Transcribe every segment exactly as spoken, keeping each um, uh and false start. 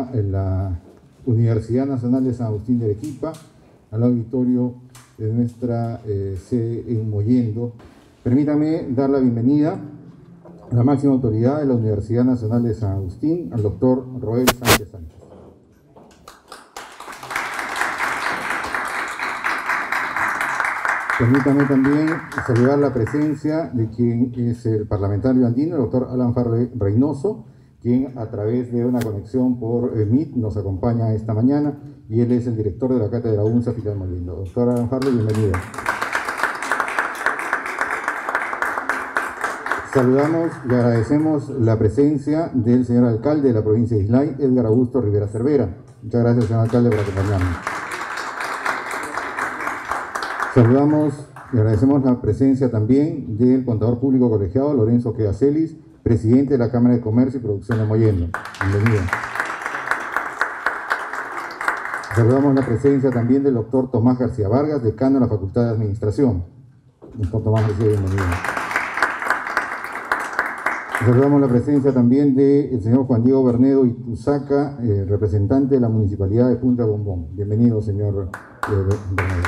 a la Universidad Nacional de San Agustín de Arequipa, al auditorio de nuestra eh, sede en Mollendo. Permítame dar la bienvenida a la máxima autoridad de la Universidad Nacional de San Agustín, al doctor Roel Sánchez Sánchez. Permítame también saludar la presencia de quien es el parlamentario andino, el doctor Alan Farley Reynoso, quien a través de una conexión por eh, Meet nos acompaña esta mañana, y él es el director de la Cátedra UNSA Filial Mollendo. Doctor Alan Farley, bienvenido. Saludamos y agradecemos la presencia del señor alcalde de la provincia de Islay, Edgar Augusto Rivera Cervera. Muchas gracias, señor alcalde, por acompañarnos. Saludamos y agradecemos la presencia también del contador público colegiado Lorenzo Quedacelis, presidente de la Cámara de Comercio y Producción de Mollendo. Bienvenido. Saludamos la presencia también del doctor Tomás García Vargas, decano de la Facultad de Administración. Doctor Tomás García, bienvenido. Saludamos la presencia también del señor Juan Diego Bernedo Ituzaca, eh, representante de la Municipalidad de Punta Bombón. Bienvenido, señor eh, Bernedo.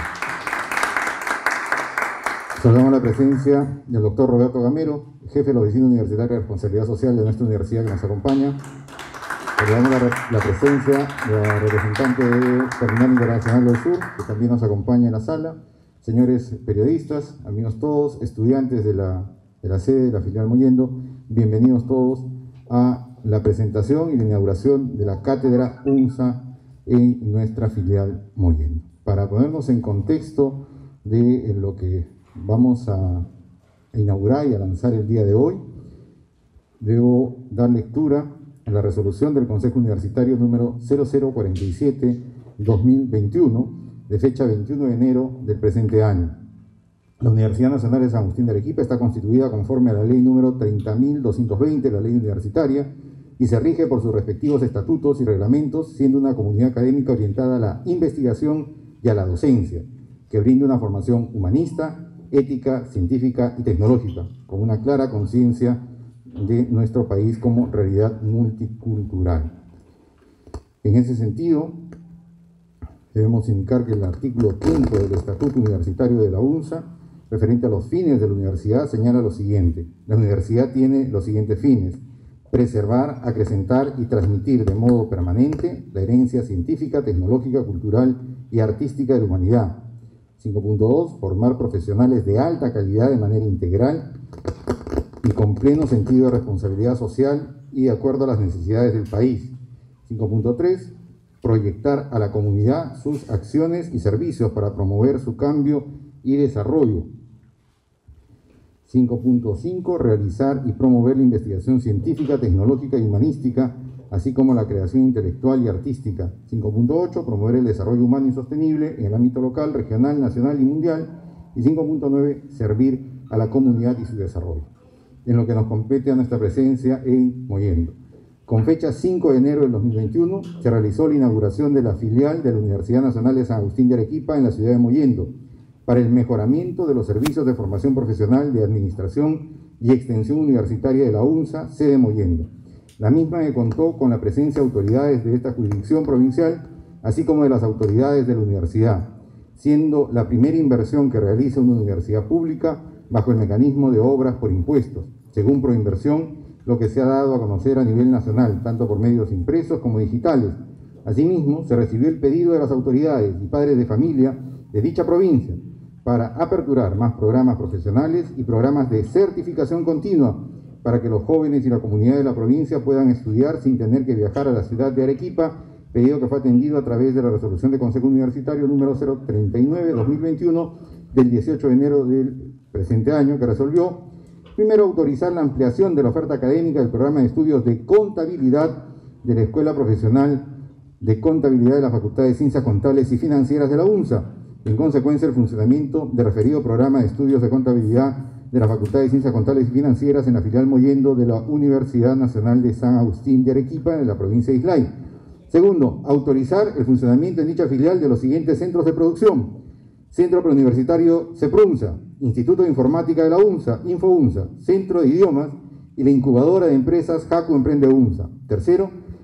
Saludamos la presencia del doctor Roberto Gamero, jefe de la Oficina Universitaria de Responsabilidad Social de nuestra universidad, que nos acompaña. Saludamos la, la presencia de la representante de Terminal Internacional del Sur, que también nos acompaña en la sala. Señores periodistas, amigos todos, estudiantes de la, de la sede de la filial Mollendo, bienvenidos todos a la presentación y la inauguración de la Cátedra UNSA en nuestra filial Mollendo. Para ponernos en contexto de lo que vamos a inaugurar y a lanzar el día de hoy, debo dar lectura a la resolución del Consejo Universitario número cero cero cuarenta y siete guión dos mil veintiuno, de fecha veintiuno de enero del presente año. La Universidad Nacional de San Agustín de Arequipa está constituida conforme a la ley número treinta mil doscientos veinte, la ley universitaria, y se rige por sus respectivos estatutos y reglamentos, siendo una comunidad académica orientada a la investigación y a la docencia, que brinda una formación humanista, ética, científica y tecnológica, con una clara conciencia de nuestro país como realidad multicultural. En ese sentido, debemos indicar que el artículo quinto del Estatuto Universitario de la UNSA, referente a los fines de la universidad, señala lo siguiente: la universidad tiene los siguientes fines: preservar, acrecentar y transmitir de modo permanente la herencia científica, tecnológica, cultural y artística de la humanidad. cinco punto dos. Formar profesionales de alta calidad de manera integral y con pleno sentido de responsabilidad social y de acuerdo a las necesidades del país. cinco punto tres. Proyectar a la comunidad sus acciones y servicios para promover su cambio y desarrollo. cinco punto cinco. Realizar y promover la investigación científica, tecnológica y humanística, así como la creación intelectual y artística. cinco punto ocho. Promover el desarrollo humano y sostenible en el ámbito local, regional, nacional y mundial. Y cinco punto nueve. Servir a la comunidad y su desarrollo. En lo que nos compete a nuestra presencia en Mollendo. Con fecha cinco de enero del dos mil veintiuno, se realizó la inauguración de la filial de la Universidad Nacional de San Agustín de Arequipa en la ciudad de Mollendo, para el mejoramiento de los servicios de formación profesional de administración y extensión universitaria de la UNSA, sede Mollendo. La misma que contó con la presencia de autoridades de esta jurisdicción provincial, así como de las autoridades de la universidad, siendo la primera inversión que realiza una universidad pública bajo el mecanismo de obras por impuestos, según Proinversión, lo que se ha dado a conocer a nivel nacional, tanto por medios impresos como digitales. Asimismo, se recibió el pedido de las autoridades y padres de familia de dicha provincia para aperturar más programas profesionales y programas de certificación continua para que los jóvenes y la comunidad de la provincia puedan estudiar sin tener que viajar a la ciudad de Arequipa, pedido que fue atendido a través de la resolución de Consejo Universitario número cero treinta y nueve guión dos mil veintiuno del dieciocho de enero del presente año, que resolvió, primero, autorizar la ampliación de la oferta académica del programa de estudios de contabilidad de la Escuela Profesional de Contabilidad de la Facultad de Ciencias Contables y Financieras de la UNSA, en consecuencia del funcionamiento del referido programa de estudios de contabilidad de la Facultad de Ciencias Contables y Financieras en la filial Mollendo de la Universidad Nacional de San Agustín de Arequipa, en la provincia de Islay. Segundo, autorizar el funcionamiento en dicha filial de los siguientes centros de producción: Centro Preuniversitario CEPRUNSA, Instituto de Informática de la UNSA, InfoUNSA, Centro de Idiomas y la incubadora de empresas Jaco Emprende UNSA. Tercero,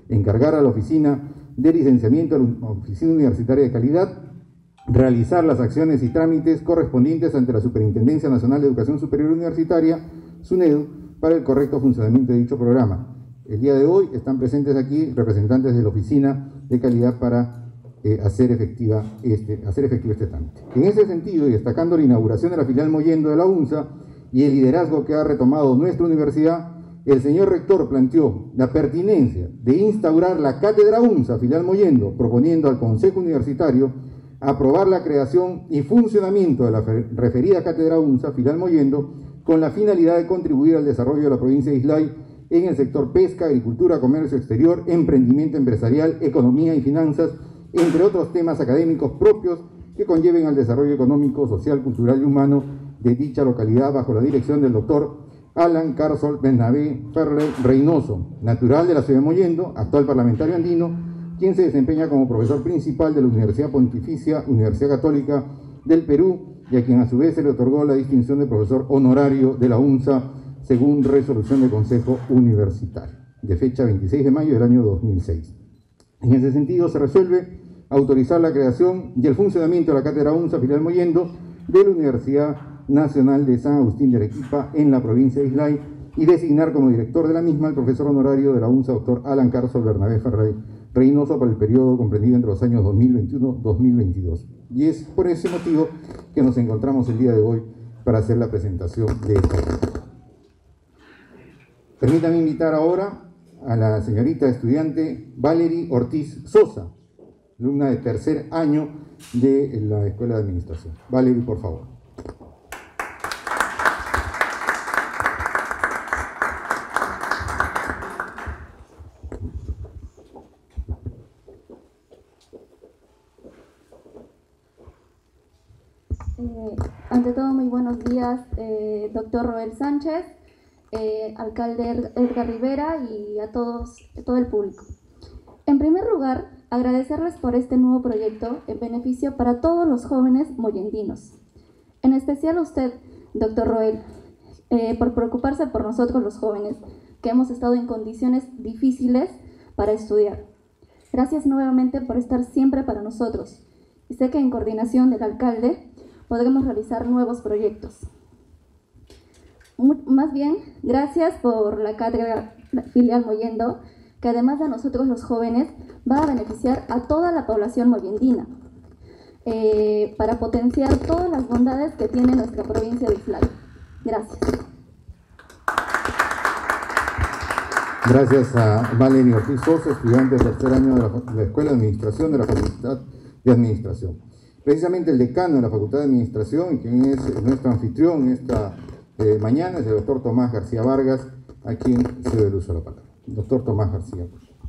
encargar a la Oficina de Licenciamiento, a la Oficina Universitaria de Calidad, realizar las acciones y trámites correspondientes ante la Superintendencia Nacional de Educación Superior Universitaria, SUNEDU, para el correcto funcionamiento de dicho programa. El día de hoy están presentes aquí representantes de la Oficina de Calidad para eh, hacer, efectiva este, hacer efectivo este trámite. En ese sentido, y destacando la inauguración de la filial Mollendo de la UNSA y el liderazgo que ha retomado nuestra universidad, el señor rector planteó la pertinencia de instaurar la Cátedra UNSA, filial Mollendo, proponiendo al Consejo Universitario aprobar la creación y funcionamiento de la referida Cátedra UNSA, filial Mollendo, con la finalidad de contribuir al desarrollo de la provincia de Islay en el sector pesca, agricultura, comercio exterior, emprendimiento empresarial, economía y finanzas, entre otros temas académicos propios que conlleven al desarrollo económico, social, cultural y humano de dicha localidad, bajo la dirección del doctor Alan Carsol Bernabé Ferrer Reynoso, natural de la ciudad de Mollendo, actual parlamentario andino, quien se desempeña como profesor principal de la Universidad Pontificia Universidad Católica del Perú, y a quien a su vez se le otorgó la distinción de profesor honorario de la UNSA, según resolución del Consejo Universitario, de fecha veintiséis de mayo del año dos mil seis. En ese sentido, se resuelve autorizar la creación y el funcionamiento de la Cátedra UNSA, filial Mollendo, de la Universidad Nacional de San Agustín de Arequipa, en la provincia de Islay, y designar como director de la misma al profesor honorario de la UNSA, doctor Alan Carsol Bernabé Ferrer Reynoso, para el periodo comprendido entre los años dos mil veintiuno a dos mil veintidós. Y es por ese motivo que nos encontramos el día de hoy para hacer la presentación de esta carta. Permítanme invitar ahora a la señorita estudiante Valerie Ortiz Sosa, alumna de tercer año de la Escuela de Administración. Valerie, por favor. Eh, ante todo, muy buenos días, eh, doctor Roel Sánchez, eh, alcalde Edgar Rivera y a todos, a todo el público. En primer lugar, agradecerles por este nuevo proyecto en beneficio para todos los jóvenes mollendinos. En especial a usted, doctor Roel, eh, por preocuparse por nosotros los jóvenes, que hemos estado en condiciones difíciles para estudiar. Gracias nuevamente por estar siempre para nosotros. Y sé que en coordinación del alcalde podremos realizar nuevos proyectos. Más bien, gracias por la cátedra filial Mollendo, que además de nosotros los jóvenes, va a beneficiar a toda la población mollendina, eh, para potenciar todas las bondades que tiene nuestra provincia de Islay. Gracias. Gracias a Valerie Ortiz Sosa, estudiante de tercer año de la, de la Escuela de Administración de la Facultad de Administración. Precisamente el decano de la Facultad de Administración, quien es nuestro anfitrión esta eh, mañana, es el doctor Tomás García Vargas, a quien se le uso la palabra. Doctor Tomás García.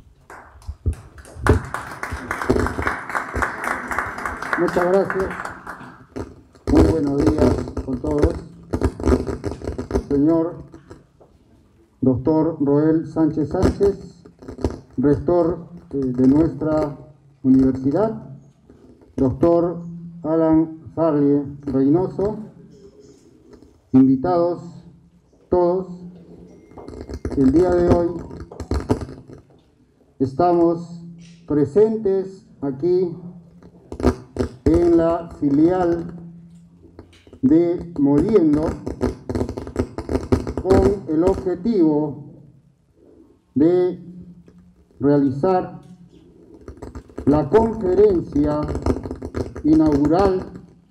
Muchas gracias. Muy buenos días con todos. Señor doctor Roel Sánchez Sánchez, rector eh, de nuestra universidad, doctor Alan Farley Reynoso, invitados todos, el día de hoy estamos presentes aquí en la filial de Mollendo con el objetivo de realizar la conferencia inaugural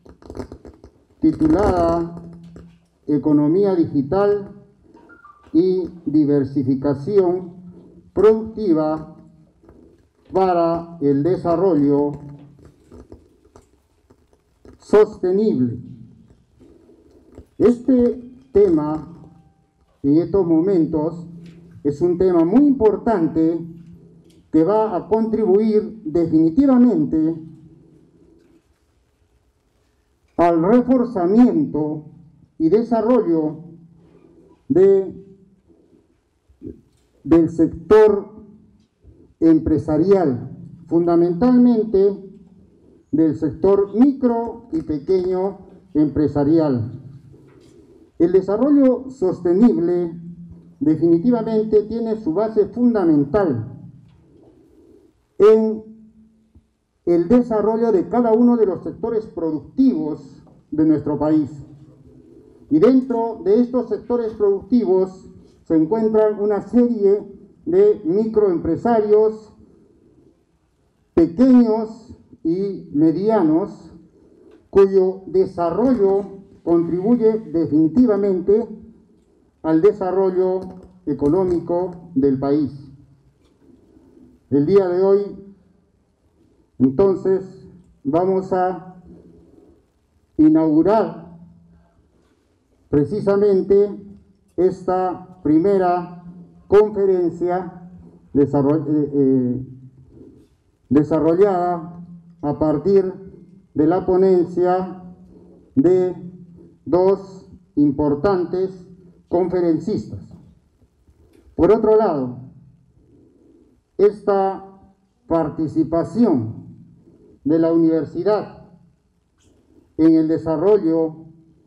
titulada Economía Digital y Diversificación Productiva para el Desarrollo Sostenible. Este tema, en estos momentos, es un tema muy importante que va a contribuir definitivamente al reforzamiento y desarrollo de, del sector empresarial, fundamentalmente del sector micro y pequeño empresarial. El desarrollo sostenible definitivamente tiene su base fundamental en el desarrollo de cada uno de los sectores productivos de nuestro país. Y dentro de estos sectores productivos se encuentran una serie de microempresarios pequeños y medianos, cuyo desarrollo contribuye definitivamente al desarrollo económico del país. El día de hoy, entonces, vamos a inaugurar precisamente esta primera conferencia desarroll eh, desarrollada a partir de la ponencia de dos importantes conferencistas. Por otro lado, esta participación de la universidad en el desarrollo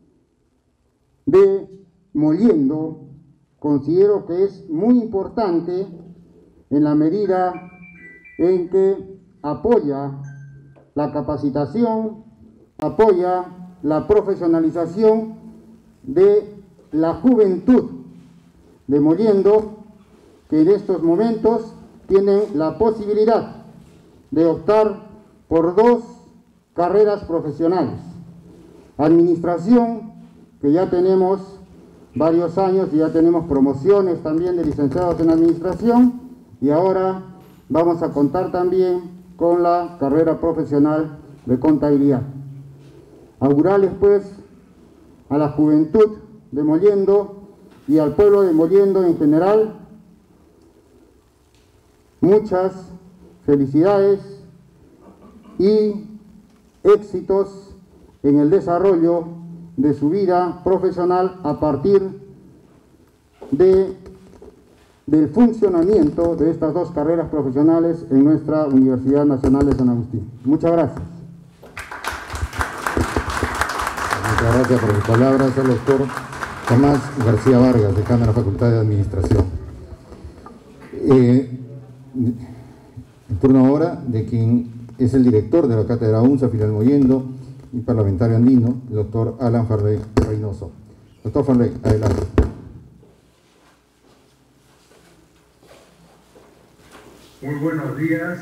de Mollendo considero que es muy importante en la medida en que apoya la capacitación, apoya la profesionalización de la juventud de Mollendo, que en estos momentos tienen la posibilidad de optar por dos carreras profesionales. Administración, que ya tenemos varios años y ya tenemos promociones también de licenciados en administración, y ahora vamos a contar también con la carrera profesional de contabilidad. Augurarles pues a la juventud de Mollendo y al pueblo de Mollendo en general muchas felicidades y éxitos en el desarrollo de su vida profesional a partir de, del funcionamiento de estas dos carreras profesionales en nuestra Universidad Nacional de San Agustín. Muchas gracias. Muchas gracias por sus palabras al doctor Tomás García Vargas, decano de la Facultad de Administración. Eh, en turno ahora de quien es el director de la Cátedra UNSA, Filial Mollendo, y parlamentario andino, el doctor Alan Farley Reynoso. Doctor Farley, adelante. Muy buenos días.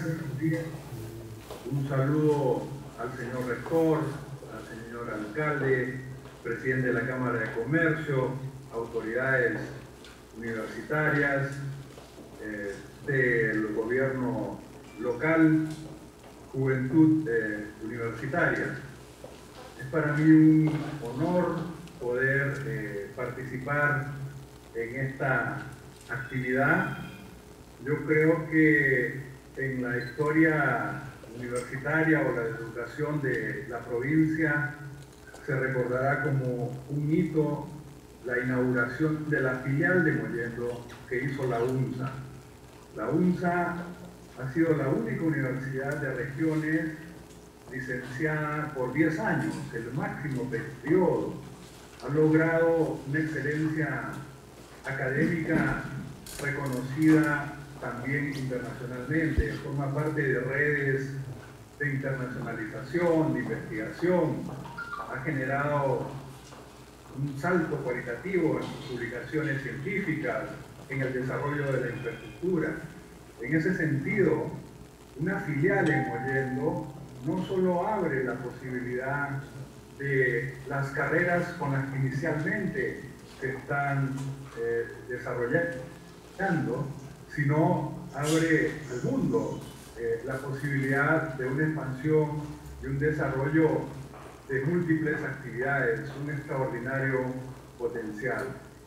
Un saludo al señor rector, al señor alcalde, presidente de la Cámara de Comercio, autoridades universitarias, eh, del gobierno local, juventud eh, universitaria. Es para mí un honor poder eh, participar en esta actividad. Yo creo que en la historia universitaria o la educación de la provincia se recordará como un hito la inauguración de la filial de Mollendo que hizo la UNSA. La UNSA ha sido la única universidad de regiones licenciada por diez años, el máximo periodo. Ha logrado una excelencia académica reconocida también internacionalmente, forma parte de redes de internacionalización, de investigación, ha generado un salto cualitativo en sus publicaciones científicas, en el desarrollo de la infraestructura. En ese sentido, una filial en Mollendo no solo abre la posibilidad de las carreras con las que inicialmente se están eh, desarrollando, sino abre al mundo eh, la posibilidad de una expansión y un desarrollo de múltiples actividades, un extraordinario potencial.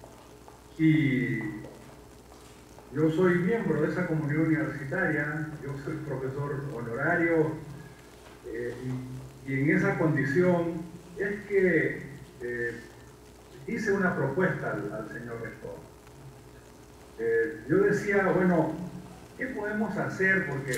Y yo soy miembro de esa comunidad universitaria, yo soy profesor honorario, eh, y, y en esa condición es que eh, hice una propuesta al, al señor rector. Eh, yo decía, bueno, ¿qué podemos hacer? Porque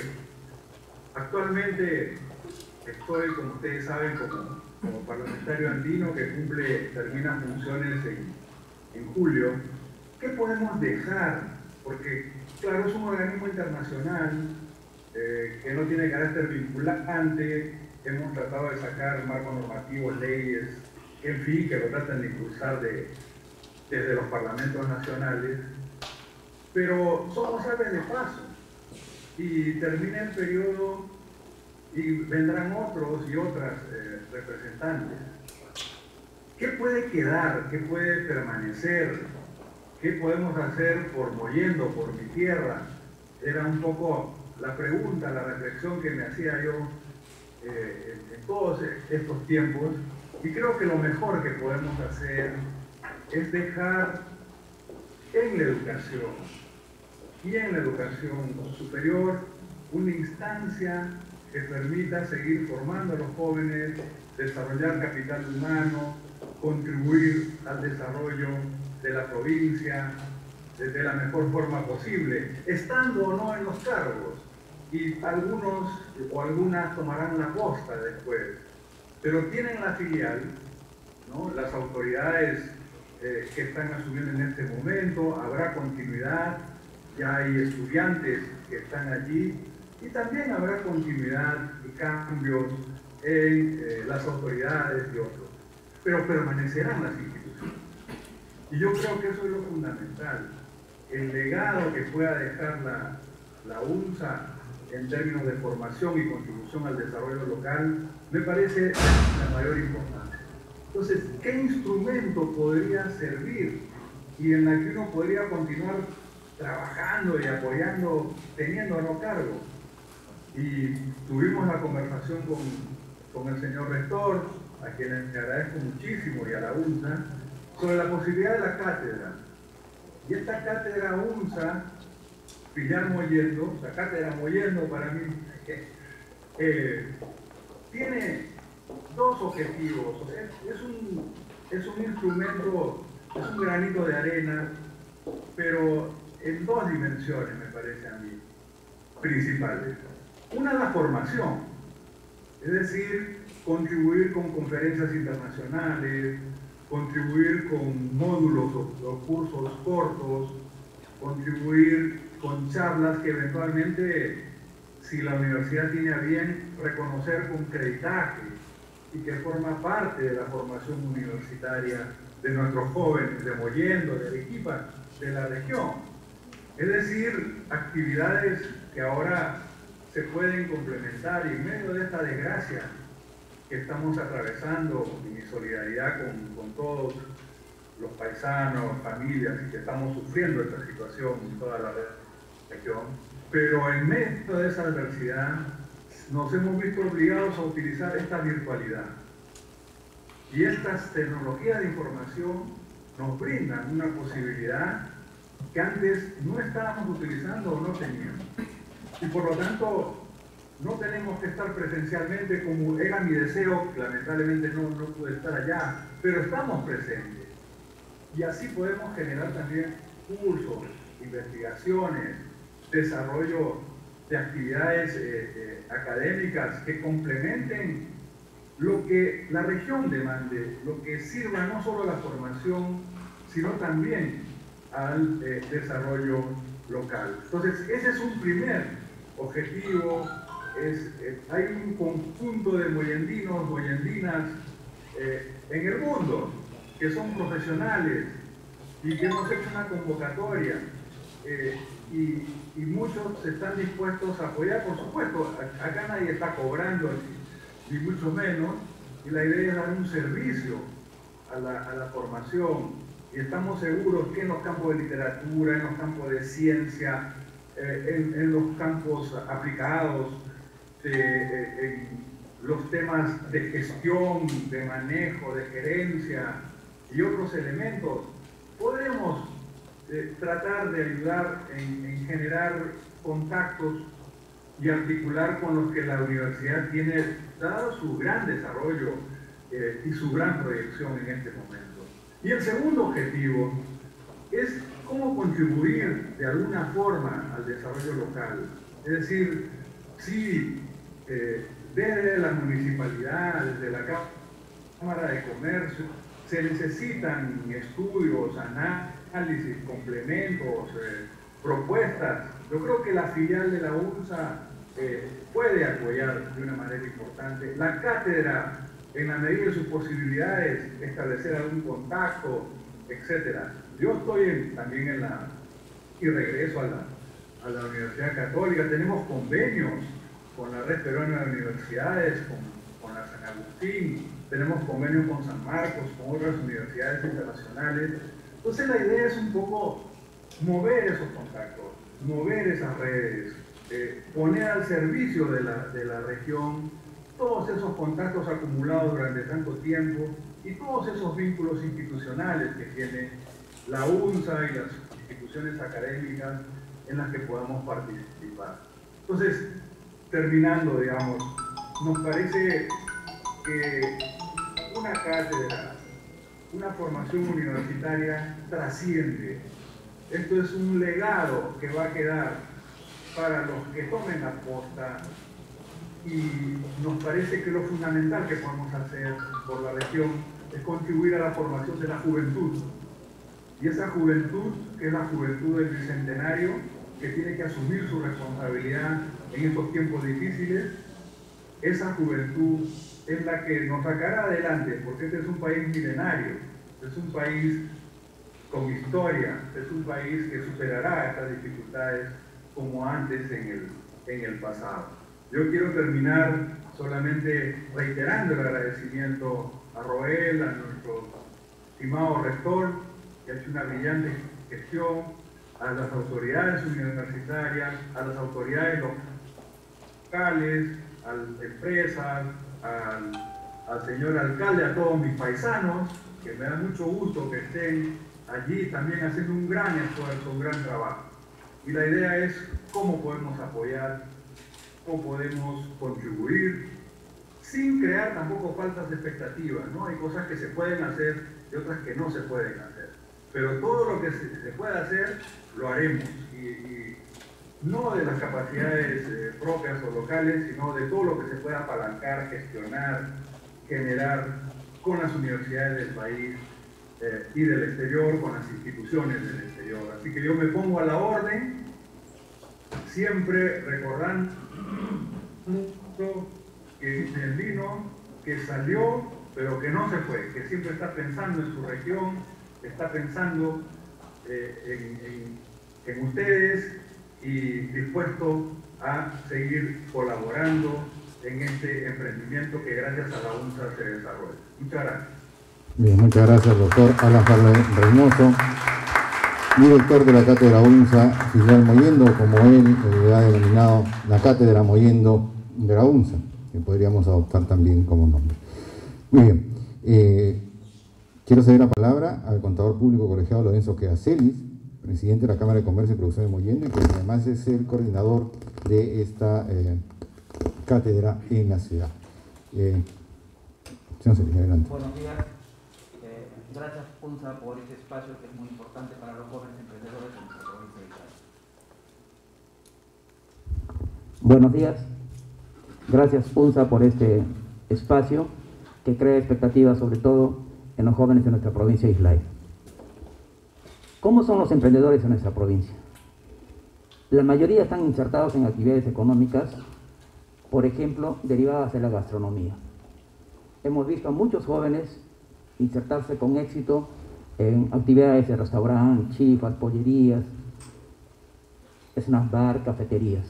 actualmente estoy, como ustedes saben, como, como parlamentario andino que cumple, termina funciones en, en julio. ¿Qué podemos dejar? Porque, claro, es un organismo internacional, eh, que no tiene carácter vinculante. Hemos tratado de sacar marcos normativos, leyes, en fin, que lo tratan de impulsar de, desde los parlamentos nacionales, pero somos aves de paso y termina el periodo y vendrán otros y otras eh, representantes. ¿Qué puede quedar? ¿Qué puede permanecer? ¿Qué podemos hacer por Mollendo, por mi tierra? Era un poco la pregunta, la reflexión que me hacía yo eh, en, en todos estos tiempos, y creo que lo mejor que podemos hacer es dejar en la educación y en la educación superior una instancia que permita seguir formando a los jóvenes, desarrollar capital humano, contribuir al desarrollo de la provincia de la mejor forma posible, estando o no en los cargos. Y algunos o algunas tomarán la posta después, pero tienen la filial, ¿no? Las autoridades eh, que están asumiendo en este momento, habrá continuidad, ya hay estudiantes que están allí, y también habrá continuidad y cambios en eh, las autoridades y otros, pero permanecerán las instituciones. Y yo creo que eso es lo fundamental, el legado que pueda dejar la, la UNSA en términos de formación y contribución al desarrollo local, me parece la mayor importancia. Entonces, ¿qué instrumento podría servir y en la que uno podría continuar trabajando y apoyando, teniendo a no cargo? Y tuvimos la conversación con, con el señor rector, a quien le agradezco muchísimo, y a la UNSA, sobre la posibilidad de la cátedra. Y esta cátedra UNSA, Filial Mollendo, la cátedra Mollendo para mí, eh, tiene dos objetivos. Es, es, un, es un instrumento, es un granito de arena, pero en dos dimensiones, me parece a mí, principales. Una es la formación, es decir, contribuir con conferencias internacionales, contribuir con módulos o, o cursos cortos, contribuir con charlas que eventualmente, si la universidad tiene a bien, reconocer con creditaje y que forma parte de la formación universitaria de nuestros jóvenes, de Mollendo, de Arequipa, de la región. Es decir, actividades que ahora se pueden complementar y en medio de esta desgracia que estamos atravesando, y mi solidaridad con, con todos los paisanos, familias, y que estamos sufriendo esta situación en toda la región, pero en medio de esa adversidad nos hemos visto obligados a utilizar esta virtualidad. Y estas tecnologías de información nos brindan una posibilidad que antes no estábamos utilizando o no teníamos. Y por lo tanto, no tenemos que estar presencialmente como era mi deseo, que lamentablemente no, no pude estar allá, pero estamos presentes. Y así podemos generar también cursos, investigaciones, desarrollo de actividades eh, eh, académicas que complementen lo que la región demande, lo que sirva no solo a la formación, sino también al eh, desarrollo local. Entonces, ese es un primer objetivo. Es, eh, hay un conjunto de mollendinos, mollendinas eh, en el mundo que son profesionales y que hemos hecho una convocatoria eh, y, y muchos están dispuestos a apoyar, por supuesto. Acá nadie está cobrando ni mucho menos, y la idea es dar un servicio a la, a la formación, y estamos seguros que en los campos de literatura, en los campos de ciencia, eh, en, en los campos aplicados, de, eh, en los temas de gestión, de manejo, de gerencia y otros elementos, podremos eh, tratar de ayudar en, en generar contactos y articular con los que la universidad tiene, dado su gran desarrollo eh, y su gran proyección en este momento. Y el segundo objetivo es cómo contribuir de alguna forma al desarrollo local. Es decir, si eh, desde la municipalidad, desde la Cámara de Comercio, se necesitan estudios, análisis, complementos, eh, propuestas, yo creo que la filial de la UNSA eh, puede apoyar de una manera importante. La cátedra, en la medida de sus posibilidades, establecer algún contacto, etcétera. Yo estoy en, también en la, y regreso a la, a la Universidad Católica, tenemos convenios con la Red Peruana de Universidades, con, con la San Agustín, tenemos convenios con San Marcos, con otras universidades internacionales. Entonces la idea es un poco mover esos contactos, mover esas redes, eh, poner al servicio de la, de la región todos esos contactos acumulados durante tanto tiempo y todos esos vínculos institucionales que tiene la UNSA y las instituciones académicas en las que podamos participar. Entonces, terminando, digamos, nos parece que una cátedra, una formación universitaria trasciende. Esto es un legado que va a quedar para los que tomen la posta y nos parece que lo fundamental que podemos hacer por la región es contribuir a la formación de la juventud. Y esa juventud, que es la juventud del bicentenario, que tiene que asumir su responsabilidad en estos tiempos difíciles, esa juventud es la que nos sacará adelante, porque este es un país milenario, es un país con historia, es un país que superará estas dificultades como antes en el, en el pasado. Yo quiero terminar solamente reiterando el agradecimiento a Roel, a nuestro estimado rector, que ha hecho una brillante gestión, a las autoridades universitarias, a las autoridades locales, a las empresas, al, al señor alcalde, a todos mis paisanos, que me da mucho gusto que estén allí también haciendo un gran esfuerzo, un gran trabajo. Y la idea es cómo podemos apoyar, cómo podemos contribuir, sin crear tampoco falsas expectativas, ¿no? Hay cosas que se pueden hacer y otras que no se pueden hacer. Pero todo lo que se, se pueda hacer, lo haremos. Y, y no de las capacidades eh, propias o locales, sino de todo lo que se pueda apalancar, gestionar, generar con las universidades del país eh, y del exterior, con las instituciones del exterior. Así que yo me pongo a la orden, siempre recordando que el vino, que salió, pero que no se fue, que siempre está pensando en su región, está pensando eh, en, en, en ustedes y dispuesto a seguir colaborando en este emprendimiento que gracias a la UNSA se desarrolla. Muchas gracias. Bien, muchas gracias, doctor Alan Reynoso, director de la Cátedra UNSA, Filial Mollendo, como él eh, ha denominado la Cátedra Mollendo de la UNSA, que podríamos adoptar también como nombre. Muy bien. Eh, quiero ceder la palabra al contador público colegiado Lorenzo Quedacelis, presidente de la Cámara de Comercio y Producción de Mollendo, y que además es el coordinador de esta eh, cátedra en la ciudad. Eh, señor Celis, adelante. Buenos días. Eh, gracias, UNSA, por este espacio que es muy importante para los jóvenes emprendedores de nuestra provincia de Ica. Buenos días. Gracias, UNSA, por este espacio que crea expectativas, sobre todo en los jóvenes de nuestra provincia de Islay. ¿Cómo son los emprendedores en nuestra provincia? La mayoría están insertados en actividades económicas, por ejemplo, derivadas de la gastronomía. Hemos visto a muchos jóvenes insertarse con éxito en actividades de restaurante, chifas, pollerías, snack bar, cafeterías.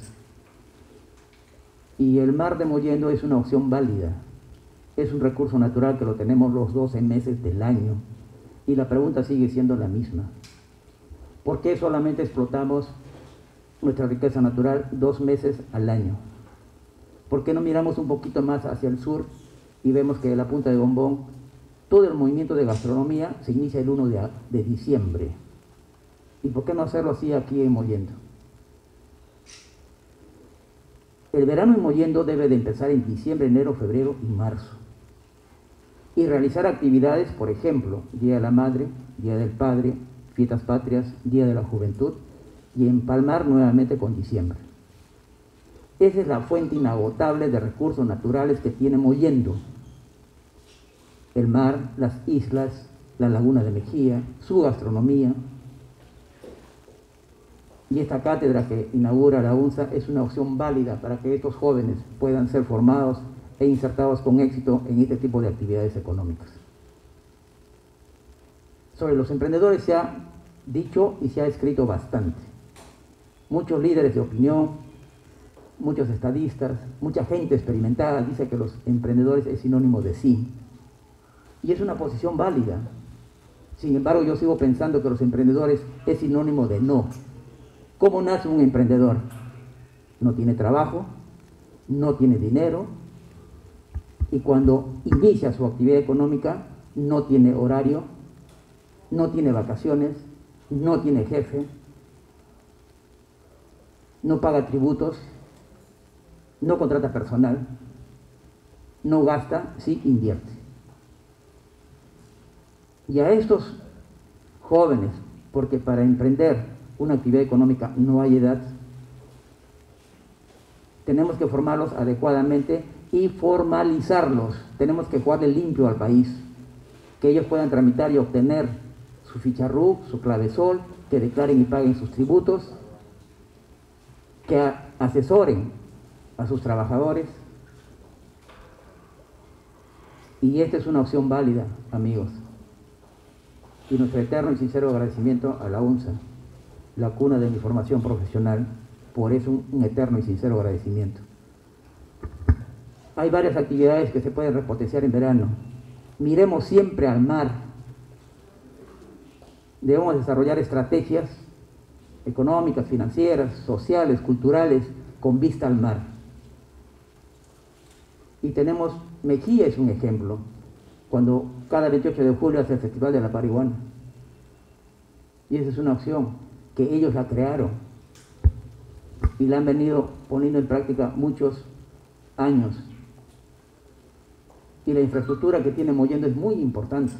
Y el mar de Mollendo es una opción válida. Es un recurso natural que lo tenemos los doce meses del año. Y la pregunta sigue siendo la misma. ¿Por qué solamente explotamos nuestra riqueza natural dos meses al año? ¿Por qué no miramos un poquito más hacia el sur y vemos que de la Punta de Bombón todo el movimiento de gastronomía se inicia el primero de diciembre? ¿Y por qué no hacerlo así aquí en Mollendo? El verano en Mollendo debe de empezar en diciembre, enero, febrero y marzo. Y realizar actividades, por ejemplo, Día de la Madre, Día del Padre, Fiestas Patrias, Día de la Juventud, y empalmar nuevamente con diciembre. Esa es la fuente inagotable de recursos naturales que tiene Mollendo. El mar, las islas, la laguna de Mejía, su gastronomía. Y esta cátedra que inaugura la UNSA es una opción válida para que estos jóvenes puedan ser formados e insertados con éxito en este tipo de actividades económicas. Sobre los emprendedores se ha dicho y se ha escrito bastante. Muchos líderes de opinión, muchos estadistas, mucha gente experimentada dice que los emprendedores es sinónimo de sí. Y es una posición válida. Sin embargo, yo sigo pensando que los emprendedores es sinónimo de no. ¿Cómo nace un emprendedor? No tiene trabajo, no tiene dinero, y cuando inicia su actividad económica no tiene horario, no tiene vacaciones, no tiene jefe, no paga tributos, no contrata personal, no gasta, sí invierte. Y a estos jóvenes, porque para emprender una actividad económica no hay edad, tenemos que formarlos adecuadamente y formalizarlos. Tenemos que jugarle limpio al país, que ellos puedan tramitar y obtener su ficha R U C, su clave sol, que declaren y paguen sus tributos, que asesoren a sus trabajadores. Y esta es una opción válida, amigos. Y nuestro eterno y sincero agradecimiento a la UNSA, la cuna de mi formación profesional, por eso un, un eterno y sincero agradecimiento. Hay varias actividades que se pueden repotenciar en verano. Miremos siempre al mar. Debemos desarrollar estrategias económicas, financieras, sociales, culturales, con vista al mar. Y tenemos, Mejía es un ejemplo, cuando cada veintiocho de julio hace el Festival de la Parihuana. Y esa es una opción que ellos la crearon y la han venido poniendo en práctica muchos años. Y la infraestructura que tiene Mollendo es muy importante.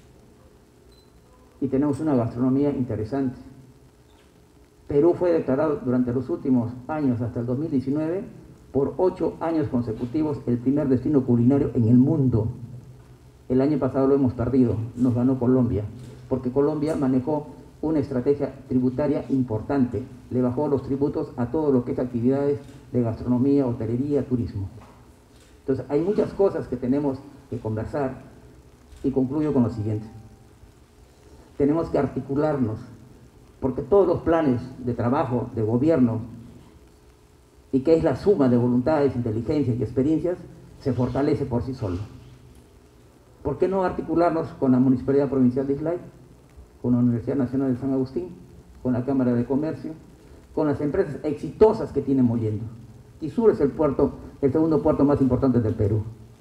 Y tenemos una gastronomía interesante. Perú fue declarado durante los últimos años, hasta el dos mil diecinueve, por ocho años consecutivos, el primer destino culinario en el mundo. El año pasado lo hemos perdido, nos ganó Colombia, porque Colombia manejó una estrategia tributaria importante, le bajó los tributos a todo lo que es actividades de gastronomía, hotelería, turismo. Entonces hay muchas cosas que tenemos que conversar, y concluyo con lo siguiente. Tenemos que articularnos, porque todos los planes de trabajo, de gobierno, y que es la suma de voluntades, inteligencias y experiencias, se fortalece por sí solo. ¿Por qué no articularnos con la Municipalidad Provincial de Islay, con la Universidad Nacional de San Agustín, con la Cámara de Comercio, con las empresas exitosas que tiene Mollendo? Quisur es el puerto, el segundo puerto más importante del Perú.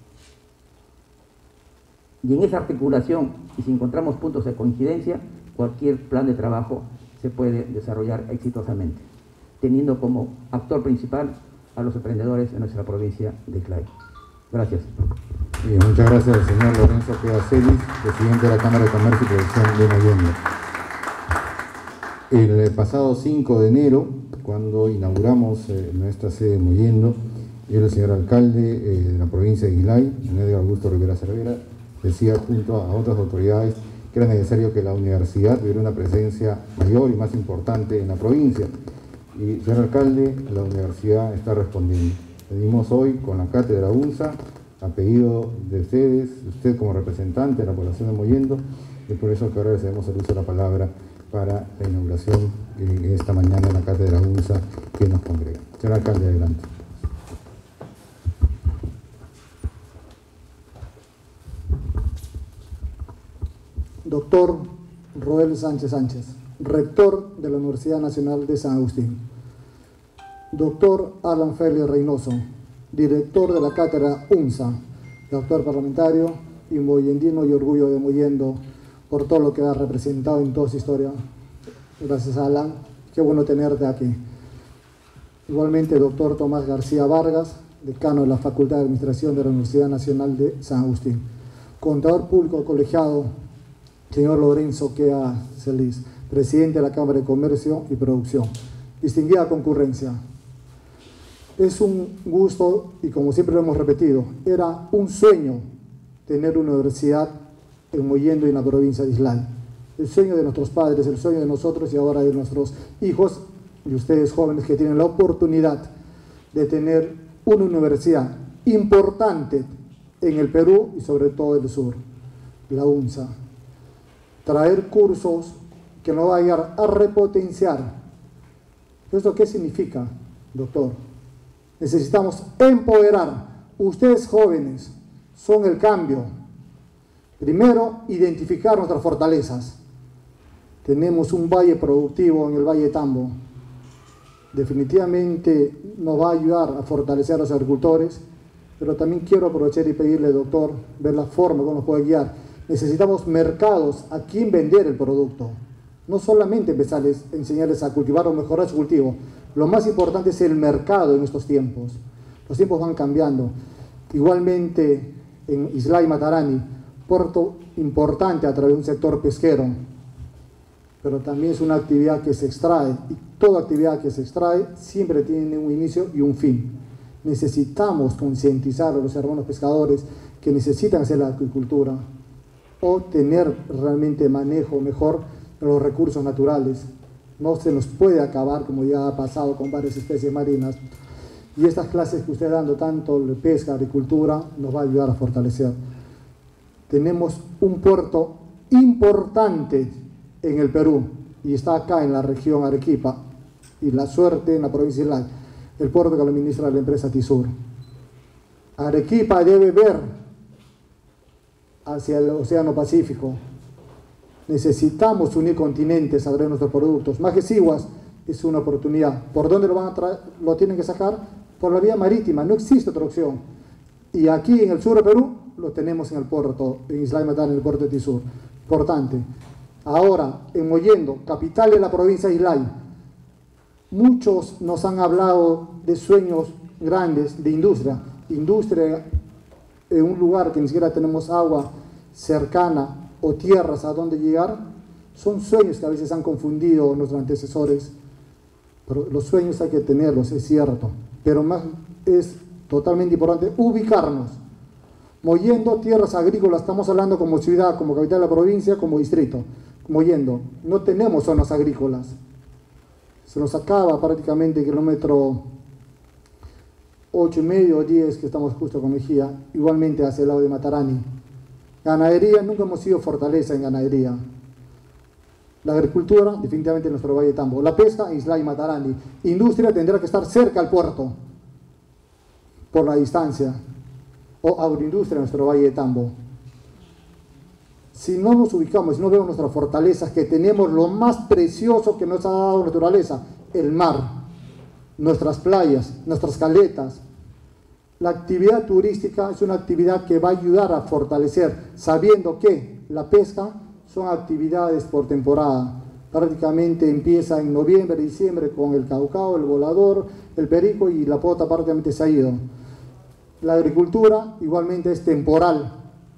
Y en esa articulación, y si encontramos puntos de coincidencia, cualquier plan de trabajo se puede desarrollar exitosamente, teniendo como actor principal a los emprendedores en nuestra provincia de Islay. Gracias. Bien, muchas gracias al señor Lorenzo Pegacelis, presidente de la Cámara de Comercio y Producción de Mollendo. El pasado cinco de enero, cuando inauguramos eh, nuestra sede en Mollendo, el señor alcalde eh, de la provincia de Islay, Edgar Augusto Rivera Cervera, decía junto a otras autoridades que era necesario que la universidad tuviera una presencia mayor y más importante en la provincia. Y, señor alcalde, la universidad está respondiendo. Venimos hoy con la cátedra UNSA, a pedido de ustedes, usted como representante de la población de Mollendo, y por eso que ahora le cedemos el uso de la palabra para la inauguración eh, esta mañana en la cátedra UNSA que nos congrega. Señor alcalde, adelante. Doctor Roel Sánchez Sánchez, rector de la Universidad Nacional de San Agustín. Doctor Alan Félix Reynoso, director de la cátedra UNSA, doctor parlamentario y mollendino y orgullo de Mollendo por todo lo que ha representado en toda su historia. Gracias, Alan. Qué bueno tenerte aquí. Igualmente, doctor Tomás García Vargas, decano de la Facultad de Administración de la Universidad Nacional de San Agustín. Contador público colegiado, señor Lorenzo Quea Celis, presidente de la Cámara de Comercio y Producción. Distinguida concurrencia. Es un gusto, y como siempre lo hemos repetido, era un sueño tener una universidad en Mollendo y en la provincia de Islay. El sueño de nuestros padres, el sueño de nosotros y ahora de nuestros hijos y ustedes jóvenes que tienen la oportunidad de tener una universidad importante en el Perú y sobre todo el sur, la UNSA. Traer cursos que nos vayan a repotenciar. ¿Esto qué significa, doctor? Necesitamos empoderar. Ustedes jóvenes son el cambio. Primero, identificar nuestras fortalezas. Tenemos un valle productivo en el Valle de Tambo. Definitivamente nos va a ayudar a fortalecer a los agricultores, pero también quiero aprovechar y pedirle, doctor, ver la forma como nos puede guiar. Necesitamos mercados a quien vender el producto. No solamente empezarles a enseñarles a cultivar o mejorar su cultivo. Lo más importante es el mercado en estos tiempos. Los tiempos van cambiando. Igualmente en Islay Matarani, puerto importante a través de un sector pesquero, pero también es una actividad que se extrae, y toda actividad que se extrae siempre tiene un inicio y un fin. Necesitamos concientizar a los hermanos pescadores que necesitan hacer la acuicultura o tener realmente manejo mejor de los recursos naturales. No se nos puede acabar, como ya ha pasado con varias especies marinas, y estas clases que usted dando, tanto de pesca, agricultura, nos va a ayudar a fortalecer. Tenemos un puerto importante en el Perú y está acá en la región Arequipa, y la suerte en la provincia de Islay, el puerto que lo administra la empresa Tisur. Arequipa debe ver hacia el Océano Pacífico. Necesitamos unir continentes a través de nuestros productos. Majesiguas es una oportunidad. ¿Por dónde lo van a traer? Lo tienen que sacar por la vía marítima. No existe otra opción. Y aquí en el sur de Perú lo tenemos en el puerto, en Islay Matarani, en el puerto de Tisur. Importante. Ahora, en Mollendo, capital de la provincia de Islay, muchos nos han hablado de sueños grandes de industria. Industria en un lugar que ni siquiera tenemos agua cercana o tierras a donde llegar, son sueños que a veces han confundido nuestros antecesores. Pero los sueños hay que tenerlos, es cierto. Pero más es totalmente importante ubicarnos. Mollendo, tierras agrícolas, estamos hablando como ciudad, como capital de la provincia, como distrito. Mollendo, no tenemos zonas agrícolas. Se nos acaba prácticamente el kilómetro ocho y medio o diez que estamos justo con Mejía, igualmente hacia el lado de Matarani. Ganadería, nunca hemos sido fortaleza en ganadería. La agricultura, definitivamente en nuestro Valle de Tambo. La pesca, Islay Matarani. Industria tendrá que estar cerca al puerto, por la distancia. O agroindustria en nuestro Valle de Tambo. Si no nos ubicamos, si no vemos nuestras fortalezas, que tenemos lo más precioso que nos ha dado la naturaleza, el mar, nuestras playas, nuestras caletas. La actividad turística es una actividad que va a ayudar a fortalecer, sabiendo que la pesca son actividades por temporada. Prácticamente empieza en noviembre, diciembre con el caucao, el volador, el perico, y la pota prácticamente se ha ido. La agricultura igualmente es temporal.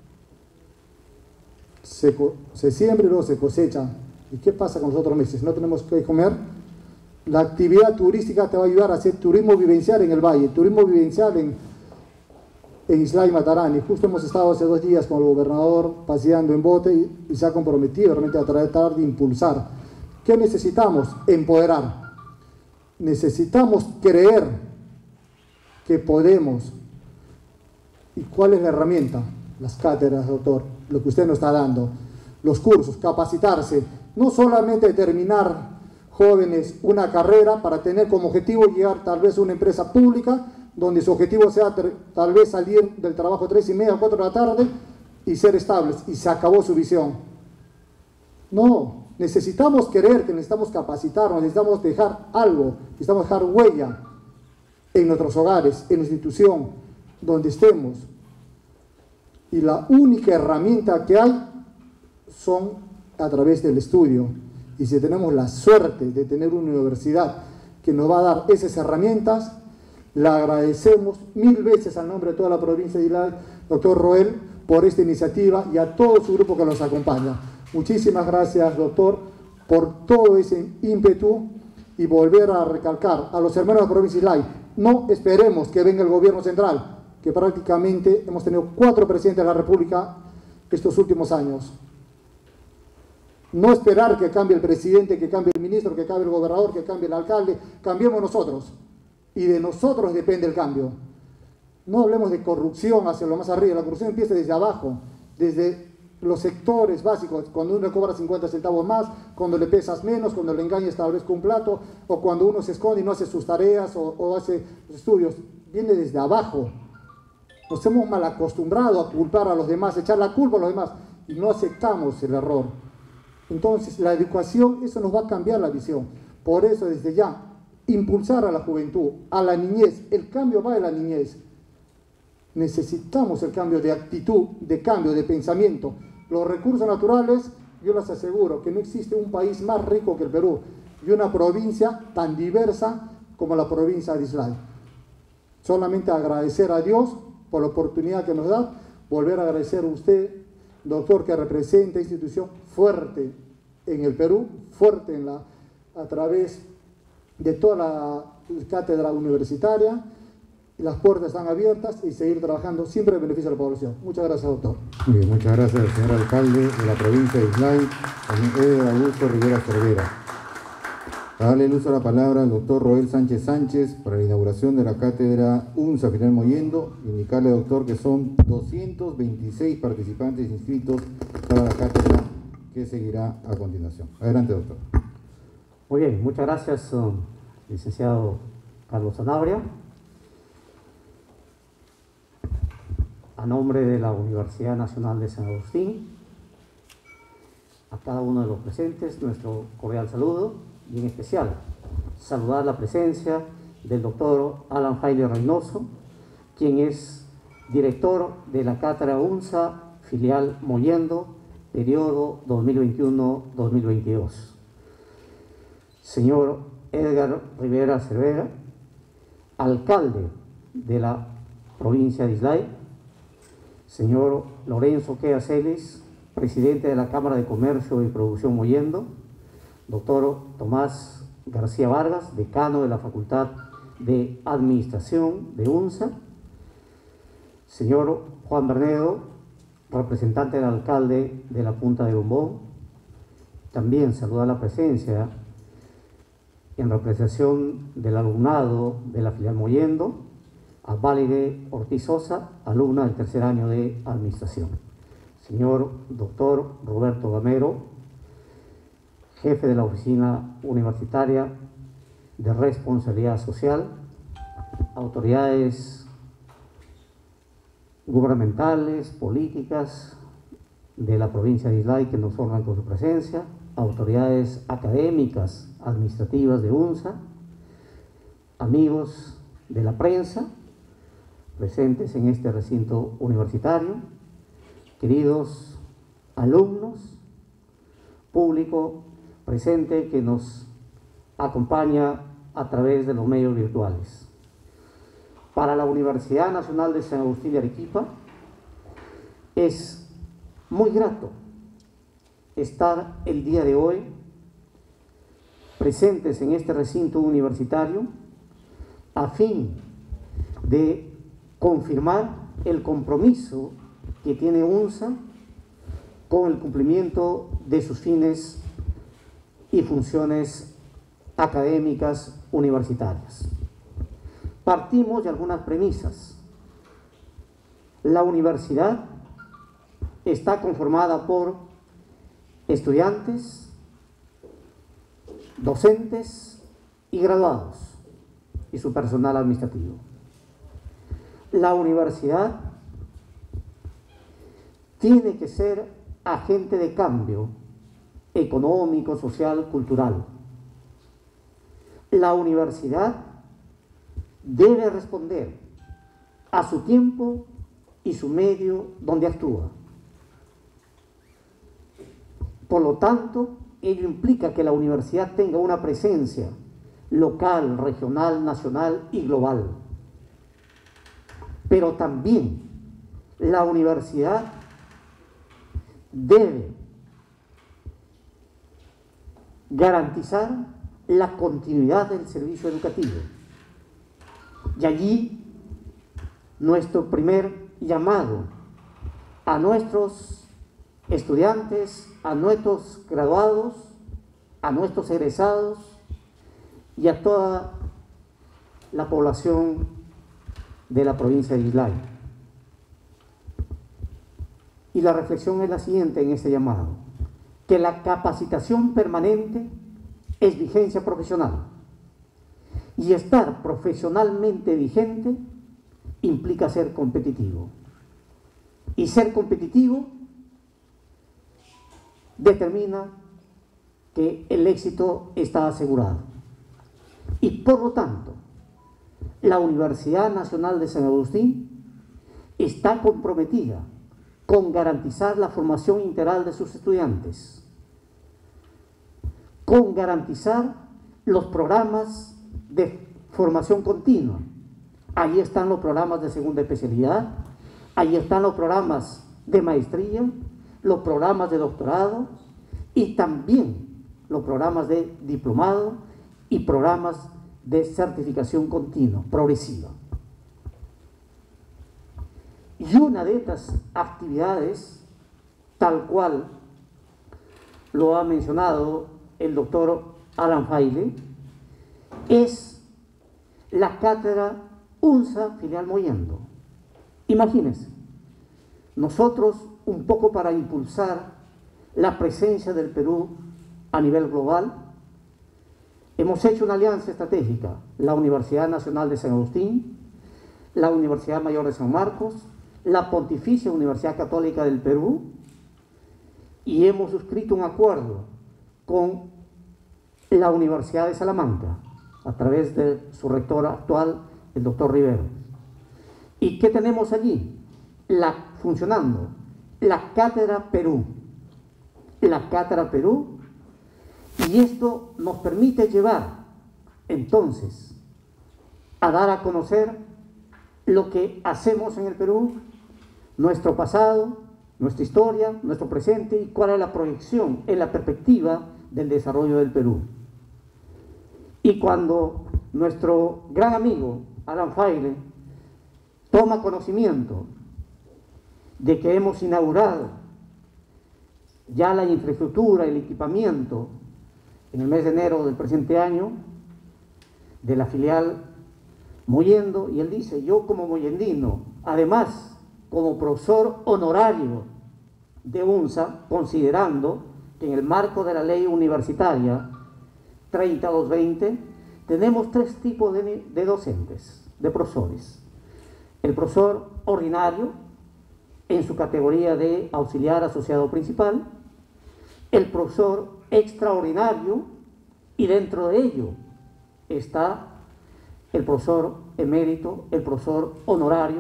Se, se siembra y luego se cosecha. ¿Y qué pasa con los otros meses? ¿No tenemos que comer? La actividad turística te va a ayudar a hacer turismo vivencial en el valle, turismo vivencial en, en Islay Matarani. Justo hemos estado hace dos días con el gobernador paseando en bote y, y se ha comprometido realmente a tratar de impulsar. ¿Qué necesitamos? Empoderar. Necesitamos creer que podemos. ¿Y cuál es la herramienta? Las cátedras, doctor, lo que usted nos está dando, los cursos, capacitarse, no solamente terminar jóvenes una carrera para tener como objetivo llegar tal vez a una empresa pública, donde su objetivo sea tal vez salir del trabajo tres y media o cuatro de la tarde y ser estables, y se acabó su visión. No, necesitamos creer que necesitamos capacitarnos, necesitamos dejar algo, necesitamos dejar huella en nuestros hogares, en nuestra institución, donde estemos. Y la única herramienta que hay son a través del estudio. Y si tenemos la suerte de tener una universidad que nos va a dar esas herramientas, le agradecemos mil veces al nombre de toda la provincia de Islay, doctor Roel, por esta iniciativa y a todo su grupo que nos acompaña. Muchísimas gracias, doctor, por todo ese ímpetu, y volver a recalcar a los hermanos de la provincia de Islay, no esperemos que venga el gobierno central, que prácticamente hemos tenido cuatro presidentes de la República estos últimos años. No esperar que cambie el presidente, que cambie el ministro, que cambie el gobernador, que cambie el alcalde. Cambiemos nosotros. Y de nosotros depende el cambio. No hablemos de corrupción hacia lo más arriba. La corrupción empieza desde abajo, desde los sectores básicos. Cuando uno cobra cincuenta centavos más, cuando le pesas menos, cuando le engañas tal vez con un plato, o cuando uno se esconde y no hace sus tareas o, o hace sus estudios. Viene desde abajo. Nos hemos mal acostumbrado a culpar a los demás, a echar la culpa a los demás, y no aceptamos el error. Entonces, la educación, eso nos va a cambiar la visión. Por eso, desde ya, impulsar a la juventud, a la niñez. El cambio va de la niñez. Necesitamos el cambio de actitud, de cambio, de pensamiento. Los recursos naturales, yo les aseguro que no existe un país más rico que el Perú y una provincia tan diversa como la provincia de Islay. Solamente agradecer a Dios por la oportunidad que nos da, volver a agradecer a usted, doctor, que representa institución fuerte en el Perú, fuerte en la, a través de toda la cátedra universitaria. Las puertas están abiertas y seguir trabajando siempre en beneficio de la población. Muchas gracias, doctor. Muy bien, muchas gracias, señor alcalde de la provincia de Islay, Edgar Augusto Rivera Cervera. Para darle el uso a la palabra al doctor Roel Sánchez Sánchez para la inauguración de la cátedra UNSA Filial Mollendo, indicarle, doctor, que son doscientos veintiséis participantes inscritos para la cátedra que seguirá a continuación. Adelante, doctor. Muy bien, muchas gracias, um, licenciado Carlos Sanabria. A nombre de la Universidad Nacional de San Agustín, a cada uno de los presentes, nuestro cordial saludo, y en especial saludar la presencia del doctor Alan Faile Reynoso, quien es director de la cátedra UNSA Filial Mollendo, periodo dos mil veintiuno dos mil veintidós. Señor Edgar Rivera Cervera, alcalde de la provincia de Islay. Señor Lorenzo Quea Celis, presidente de la Cámara de Comercio y Producción Mollendo. Doctor Tomás García Vargas, decano de la Facultad de Administración de UNSA. Señor Juan Bernedo, representante del alcalde de la Punta de Bombón. También saludar la presencia en representación del alumnado de la filial Mollendo, a Valerie Ortiz Sosa, alumna del tercer año de Administración. Señor doctor Roberto Gamero, jefe de la Oficina Universitaria de Responsabilidad Social, autoridades gubernamentales, políticas de la provincia de Islay que nos honran con su presencia, autoridades académicas, administrativas de UNSA, amigos de la prensa presentes en este recinto universitario, queridos alumnos, público presente que nos acompaña a través de los medios virtuales. Para la Universidad Nacional de San Agustín de Arequipa es muy grato estar el día de hoy presentes en este recinto universitario a fin de confirmar el compromiso que tiene UNSA con el cumplimiento de sus fines y funciones académicas universitarias. Partimos de algunas premisas. La universidad está conformada por estudiantes, docentes y graduados y su personal administrativo. La universidad tiene que ser agente de cambio económico, social, cultural. La universidad debe responder a su tiempo y su medio donde actúa. Por lo tanto, ello implica que la universidad tenga una presencia local, regional, nacional y global. Pero también la universidad debe garantizar la continuidad del servicio educativo. Y allí nuestro primer llamado a nuestros estudiantes, a nuestros graduados, a nuestros egresados y a toda la población de la provincia de Islay. Y la reflexión es la siguiente en este llamado: que la capacitación permanente es vigencia profesional, y estar profesionalmente vigente implica ser competitivo, y ser competitivo determina que el éxito está asegurado. Y por lo tanto, la Universidad Nacional de San Agustín está comprometida con garantizar la formación integral de sus estudiantes, con garantizar los programas de formación continua. Ahí están los programas de segunda especialidad, ahí están los programas de maestría, los programas de doctorado y también los programas de diplomado y programas de certificación continua, progresiva. Y una de estas actividades, tal cual lo ha mencionado el doctor Alan Faile, es la cátedra UNSA Filial Mollendo. Imagínense, nosotros, un poco para impulsar la presencia del Perú a nivel global, hemos hecho una alianza estratégica, la Universidad Nacional de San Agustín, la Universidad Mayor de San Marcos, la Pontificia Universidad Católica del Perú, y hemos suscrito un acuerdo con la Universidad de Salamanca, a través de su rector actual, el doctor Rivero. ¿Y qué tenemos allí? La, funcionando, la Cátedra Perú. La Cátedra Perú, y esto nos permite llevar, entonces, a dar a conocer lo que hacemos en el Perú, nuestro pasado, nuestra historia, nuestro presente y cuál es la proyección en la perspectiva del desarrollo del Perú. Y cuando nuestro gran amigo Alan Faile toma conocimiento de que hemos inaugurado ya la infraestructura, el equipamiento en el mes de enero del presente año de la filial Mollendo, y él dice: yo como mollendino, además como profesor honorario de UNSA, considerando que en el marco de la ley universitaria treinta doscientos veinte tenemos tres tipos de, de docentes, de profesores: el profesor ordinario en su categoría de auxiliar asociado principal, el profesor extraordinario, y dentro de ello está el profesor emérito, el profesor honorario,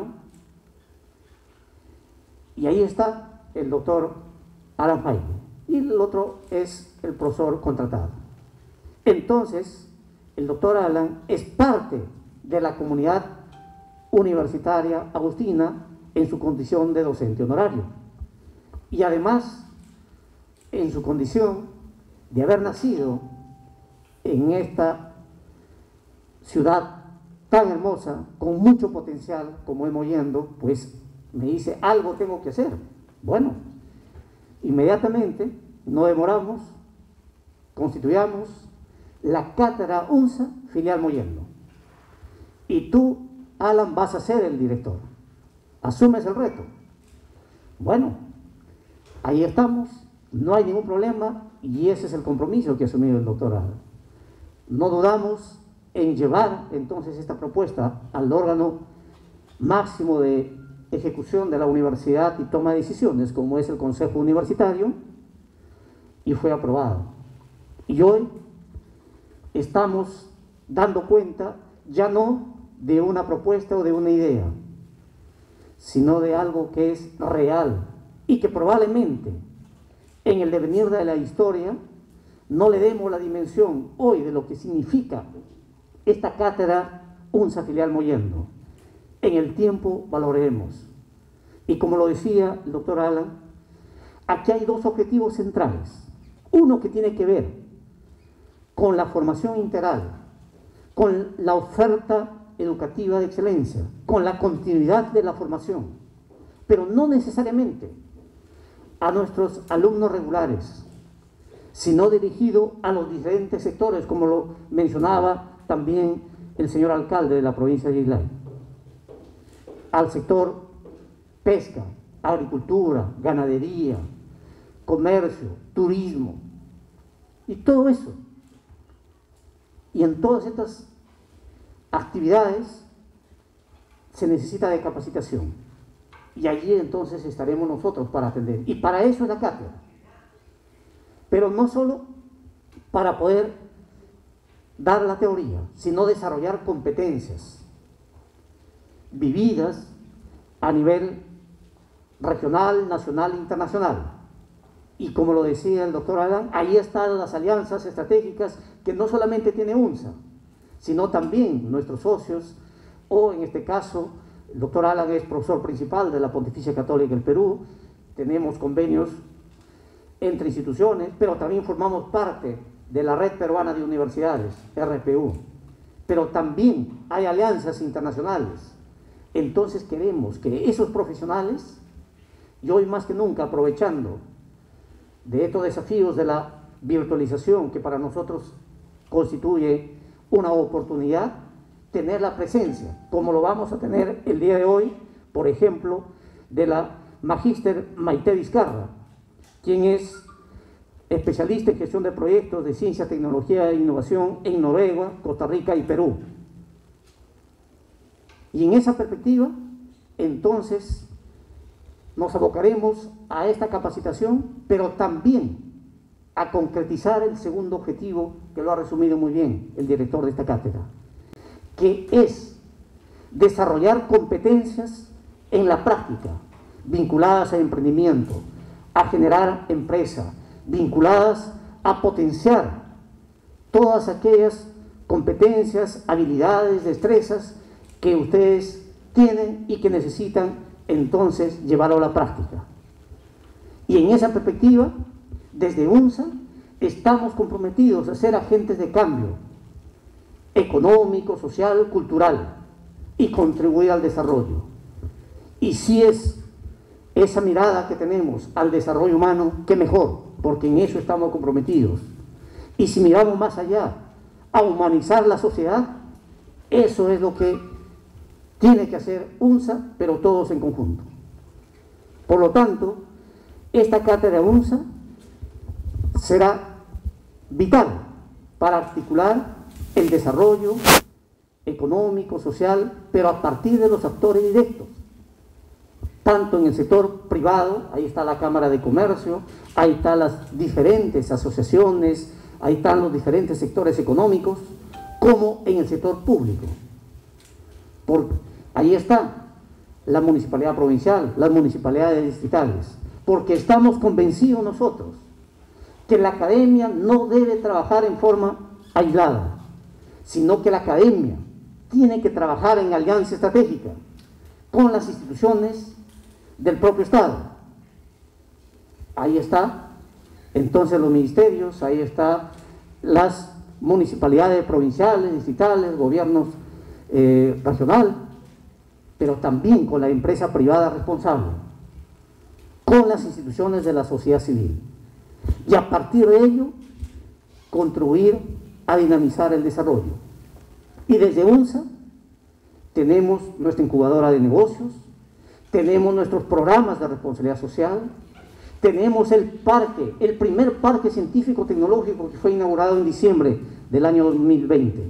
y ahí está el doctor Alan Faile, y el otro es el profesor contratado. Entonces, el doctor Alan es parte de la comunidad universitaria agustina en su condición de docente honorario, y además en su condición de haber nacido en esta ciudad tan hermosa, con mucho potencial como es Mollendo, pues me dice: algo tengo que hacer. Bueno, inmediatamente, no demoramos, constituyamos la Cátedra UNSA Filial Mollendo. Y tú, Alan, vas a ser el director. ¿Asumes el reto? Bueno, ahí estamos, no hay ningún problema, y ese es el compromiso que ha asumido el doctor Alan. No dudamos en llevar entonces esta propuesta al órgano máximo de ejecución de la universidad y toma de decisiones, como es el Consejo Universitario, y fue aprobado. Y hoy estamos dando cuenta ya no de una propuesta o de una idea, sino de algo que es real y que probablemente en el devenir de la historia no le demos la dimensión hoy de lo que significa esta cátedra UNSA Filial Mollendo. En el tiempo valoremos. Y como lo decía el doctor Alan, aquí hay dos objetivos centrales. Uno que tiene que ver con la formación integral, con la oferta educativa de excelencia, con la continuidad de la formación, pero no necesariamente a nuestros alumnos regulares, sino dirigido a los diferentes sectores, como lo mencionaba también el señor alcalde de la provincia de Islay, al sector pesca, agricultura, ganadería, comercio, turismo y todo eso. Y en todas estas actividades se necesita de capacitación. Y allí entonces estaremos nosotros para atender. Y para eso es la cátedra. Pero no solo para poder dar la teoría, sino desarrollar competencias vividas a nivel regional, nacional e internacional. Y como lo decía el doctor Alan, ahí están las alianzas estratégicas que no solamente tiene UNSA, sino también nuestros socios, o en este caso, el doctor Alan es profesor principal de la Pontificia Católica del Perú, tenemos convenios entre instituciones, pero también formamos parte de la Red Peruana de Universidades, R P U, pero también hay alianzas internacionales. Entonces queremos que esos profesionales, y hoy más que nunca aprovechando de estos desafíos de la virtualización, que para nosotros constituye una oportunidad, tener la presencia, como lo vamos a tener el día de hoy, por ejemplo, de la magíster Maite Vizcarra, quien es especialista en gestión de proyectos de ciencia, tecnología e innovación en Noruega, Costa Rica y Perú. Y en esa perspectiva, entonces, nos abocaremos a esta capacitación, pero también a concretizar el segundo objetivo, que lo ha resumido muy bien el director de esta cátedra, que es desarrollar competencias en la práctica, vinculadas a emprendimiento, a generar empresa, vinculadas a potenciar todas aquellas competencias, habilidades, destrezas que ustedes tienen y que necesitan entonces llevarlo a la práctica. Y en esa perspectiva, desde UNSA, estamos comprometidos a ser agentes de cambio económico, social, cultural y contribuir al desarrollo. Y si es esa mirada que tenemos al desarrollo humano, qué mejor, porque en eso estamos comprometidos. Y si miramos más allá, a humanizar la sociedad, eso es lo que tiene que hacer UNSA, pero todos en conjunto. Por lo tanto, esta cátedra UNSA será vital para articular el desarrollo económico, social, pero a partir de los actores directos, tanto en el sector privado, ahí está la Cámara de Comercio, ahí están las diferentes asociaciones, ahí están los diferentes sectores económicos, como en el sector público. Por, ahí está la municipalidad provincial, las municipalidades distritales, porque estamos convencidos nosotros que la academia no debe trabajar en forma aislada, sino que la academia tiene que trabajar en alianza estratégica con las instituciones del propio Estado. Ahí está, entonces, los ministerios, ahí están las municipalidades provinciales, distritales, gobiernos eh, regional, pero también con la empresa privada responsable, con las instituciones de la sociedad civil. Y a partir de ello, contribuir a dinamizar el desarrollo. Y desde UNSA tenemos nuestra incubadora de negocios, tenemos nuestros programas de responsabilidad social, tenemos el parque, el primer parque científico-tecnológico que fue inaugurado en diciembre del año dos mil veinte,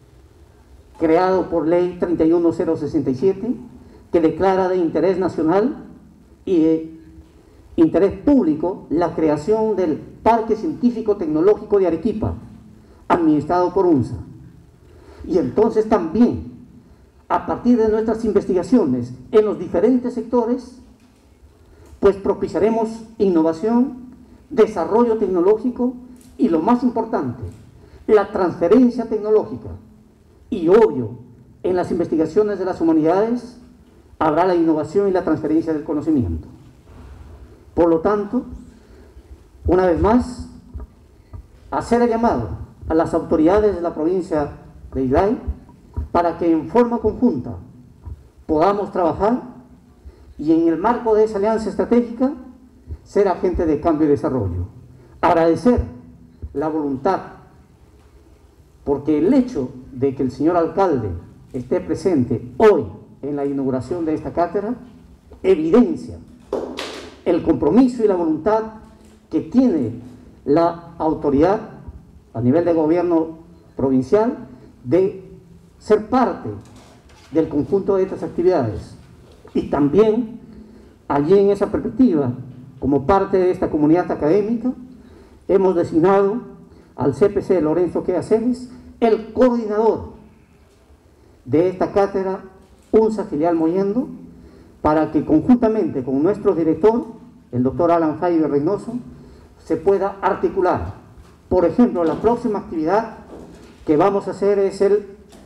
creado por ley treinta y uno mil sesenta y siete, que declara de interés nacional y de interés público la creación del Parque Científico-Tecnológico de Arequipa, administrado por UNSA. Y entonces también, a partir de nuestras investigaciones en los diferentes sectores, pues propiciaremos innovación, desarrollo tecnológico y, lo más importante, la transferencia tecnológica. Y obvio, en las investigaciones de las humanidades habrá la innovación y la transferencia del conocimiento. Por lo tanto, una vez más, hacer el llamado a las autoridades de la provincia de Islay para que en forma conjunta podamos trabajar y en el marco de esa alianza estratégica ser agente de cambio y desarrollo. Agradecer la voluntad, porque el hecho de que el señor alcalde esté presente hoy en la inauguración de esta cátedra evidencia el compromiso y la voluntad que tiene la autoridad a nivel de gobierno provincial de ser parte del conjunto de estas actividades. Y también, allí en esa perspectiva, como parte de esta comunidad académica, hemos designado al C P C Lorenzo Quedaceres el coordinador de esta cátedra UNSA Filial Mollendo, para que conjuntamente con nuestro director, el doctor Alan Faide Reynoso, se pueda articular. Por ejemplo, la próxima actividad que vamos a hacer es el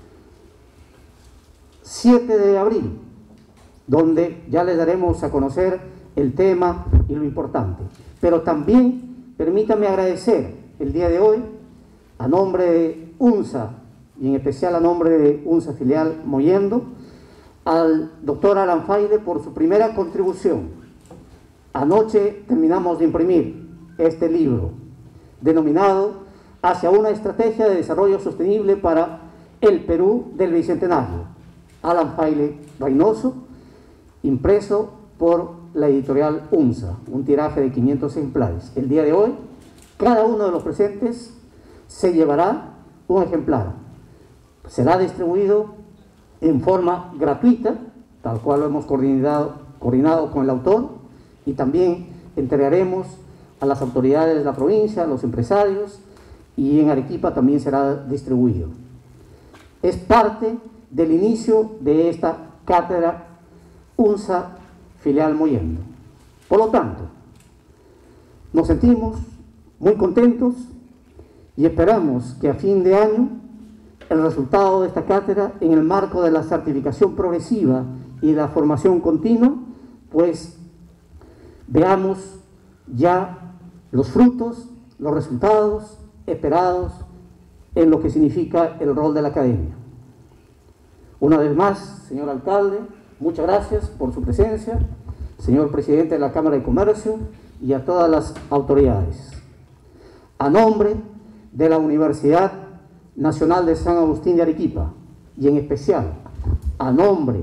siete de abril, donde ya les daremos a conocer el tema y lo importante. Pero también permítame agradecer el día de hoy, a nombre de UNSA, y en especial a nombre de UNSA Filial Mollendo, al doctor Alan Faide por su primera contribución. Anoche terminamos de imprimir este libro, denominado Hacia una estrategia de desarrollo sostenible para el Perú del Bicentenario. Alan Faide Reynoso, impreso por la editorial UNSA, un tiraje de quinientos ejemplares. El día de hoy, cada uno de los presentes se llevará un ejemplar. Será distribuido en forma gratuita, tal cual lo hemos coordinado, coordinado con el autor, y también entregaremos a las autoridades de la provincia, a los empresarios, y en Arequipa también será distribuido. Es parte del inicio de esta cátedra UNSA Filial Mollendo. Por lo tanto, nos sentimos muy contentos y esperamos que a fin de año el resultado de esta cátedra, en el marco de la certificación progresiva y de la formación continua, pues veamos ya los frutos, los resultados esperados en lo que significa el rol de la academia. Una vez más, señor alcalde, muchas gracias por su presencia, señor presidente de la Cámara de Comercio y a todas las autoridades. A nombre de la Universidad Nacional de San Agustín de Arequipa, y en especial a nombre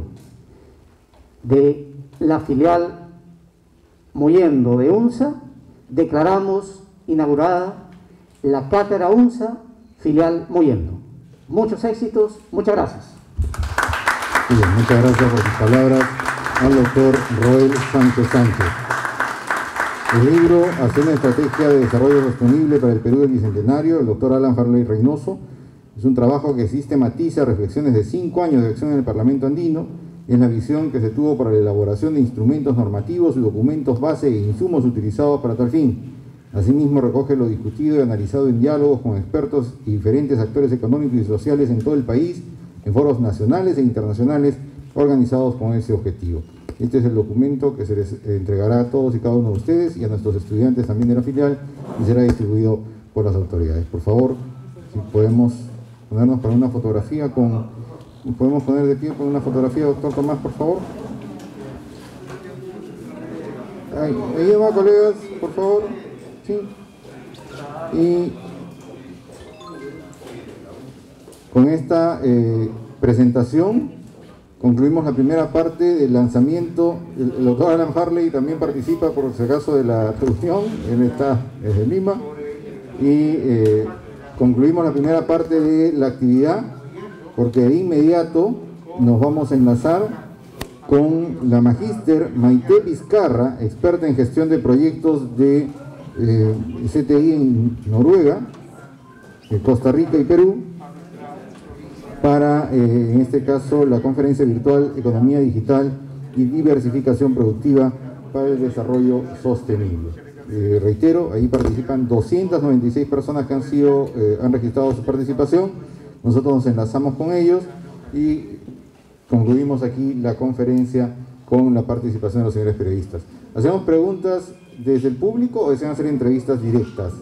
de la filial Mollendo de UNSA, declaramos inaugurada la cátedra UNSA Filial Mollendo. Muchos éxitos, muchas gracias. Muy bien, muchas gracias por sus palabras al doctor Roel Sánchez Sánchez. El libro Hacia una estrategia de desarrollo sostenible para el Perú del Bicentenario, el doctor Alan Faide Reynoso, es un trabajo que sistematiza reflexiones de cinco años de acción en el Parlamento andino, en la visión que se tuvo para la elaboración de instrumentos normativos y documentos base e insumos utilizados para tal fin. Asimismo, recoge lo discutido y analizado en diálogos con expertos y diferentes actores económicos y sociales en todo el país, en foros nacionales e internacionales organizados con ese objetivo. Este es el documento que se les entregará a todos y cada uno de ustedes y a nuestros estudiantes también de la filial, y será distribuido por las autoridades. Por favor, si podemos ponernos para una fotografía con... ¿Podemos poner de pie con una fotografía, doctor Tomás, por favor? Ahí, ahí va, colegas, por favor. Sí. Y con esta eh, presentación concluimos la primera parte del lanzamiento. El, el doctor Alan Farley también participa, por si acaso, de la reunión. Él está desde Lima. Y eh, concluimos la primera parte de la actividad, porque de inmediato nos vamos a enlazar con la magíster Maite Vizcarra, experta en gestión de proyectos de eh, C T I en Noruega, de Costa Rica y Perú, para, eh, en este caso, la conferencia virtual Economía Digital y Diversificación Productiva para el Desarrollo Sostenible. Eh, reitero, ahí participan doscientas noventa y seis personas que han, sido, eh, han registrado su participación. Nosotros nos enlazamos con ellos y concluimos aquí la conferencia con la participación de los señores periodistas. ¿Hacemos preguntas desde el público o desean hacer entrevistas directas?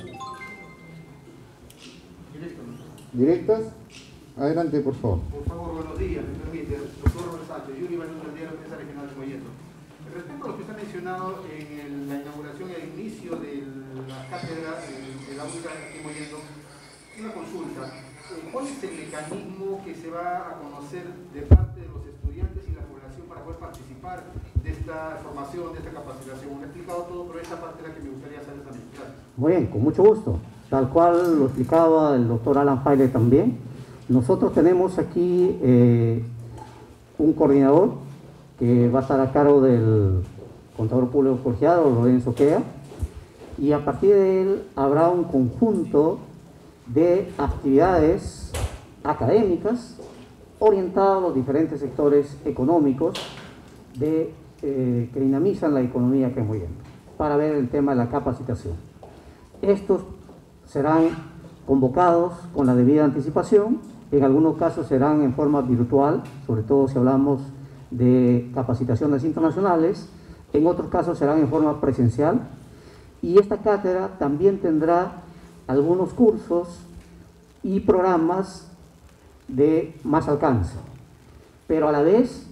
¿Directas? Adelante, por favor. Por favor, buenos días, me permite. Doctor Roel Sánchez, Yuri Balún del Diario Prensa Regional de Mollendo. Respecto a lo que está mencionado en el, la inauguración y inicio de la cátedra de, de la UNSA que estamos yendo, una consulta. ¿Cuál es el mecanismo que se va a conocer de parte de los estudiantes y la población para poder participar de esta formación, de esta capacitación? Me he explicado todo, pero esa parte es la que me gustaría saber también. Gracias. Muy bien, con mucho gusto. Tal cual lo explicaba el doctor Alan Faile también, nosotros tenemos aquí eh, un coordinador que va a estar a cargo del contador público colegiado, Lorenzo Quea, y a partir de él habrá un conjunto de actividades académicas orientadas a los diferentes sectores económicos de, eh, que dinamizan la economía que es muy bien, para ver el tema de la capacitación. Estos serán convocados con la debida anticipación, en algunos casos serán en forma virtual, sobre todo si hablamos de capacitaciones internacionales, en otros casos serán en forma presencial, y esta cátedra también tendrá algunos cursos y programas de más alcance, pero a la vez,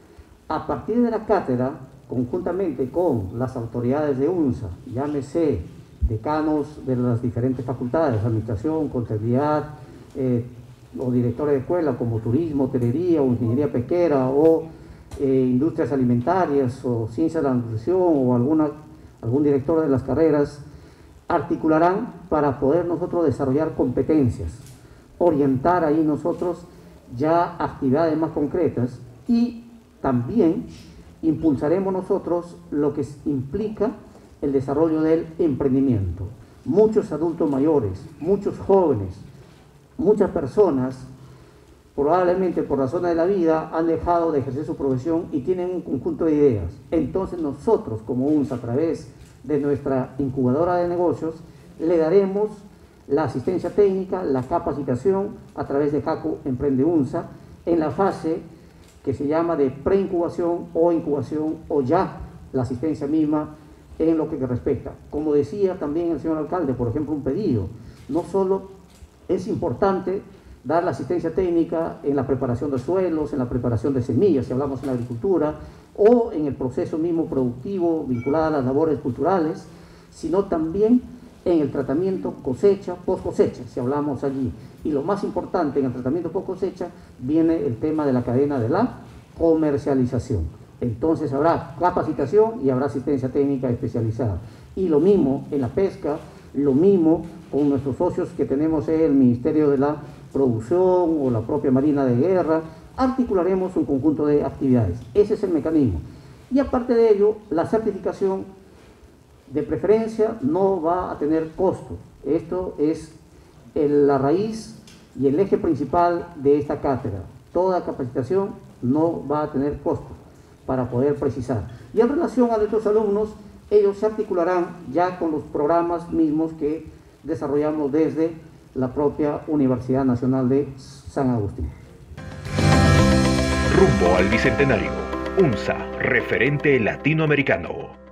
a partir de la cátedra, conjuntamente con las autoridades de UNSA, llámese decanos de las diferentes facultades, administración, contabilidad, eh, o directores de escuela como turismo, hotelería o ingeniería pesquera o eh, industrias alimentarias o ciencias de la nutrición o alguna, algún director de las carreras, articularán para poder nosotros desarrollar competencias, orientar ahí nosotros ya actividades más concretas, y también impulsaremos nosotros lo que implica el desarrollo del emprendimiento. Muchos adultos mayores, muchos jóvenes, muchas personas, probablemente por razones de la vida, han dejado de ejercer su profesión y tienen un conjunto de ideas. Entonces nosotros, como UNSA, a través de nuestra incubadora de negocios, le daremos la asistencia técnica, la capacitación a través de Jaco Emprende UNSA, en la fase que se llama de preincubación o incubación, o ya la asistencia misma en lo que respecta. Como decía también el señor alcalde, por ejemplo, un pedido, no solo es importante dar la asistencia técnica en la preparación de suelos, en la preparación de semillas, si hablamos en la agricultura, o en el proceso mismo productivo vinculado a las labores culturales, sino también en el tratamiento cosecha, post cosecha, si hablamos allí. Y lo más importante en el tratamiento post cosecha viene el tema de la cadena de la comercialización. Entonces habrá capacitación y habrá asistencia técnica especializada. Y lo mismo en la pesca, lo mismo con nuestros socios que tenemos en el Ministerio de la Producción o la propia Marina de Guerra, articularemos un conjunto de actividades. Ese es el mecanismo. Y aparte de ello, la certificación de preferencia no va a tener costo. Esto es el, la raíz y el eje principal de esta cátedra. Toda capacitación no va a tener costo, para poder precisar. Y en relación a nuestros alumnos, ellos se articularán ya con los programas mismos que desarrollamos desde la propia Universidad Nacional de San Agustín. Rumbo al Bicentenario. UNSA, referente latinoamericano.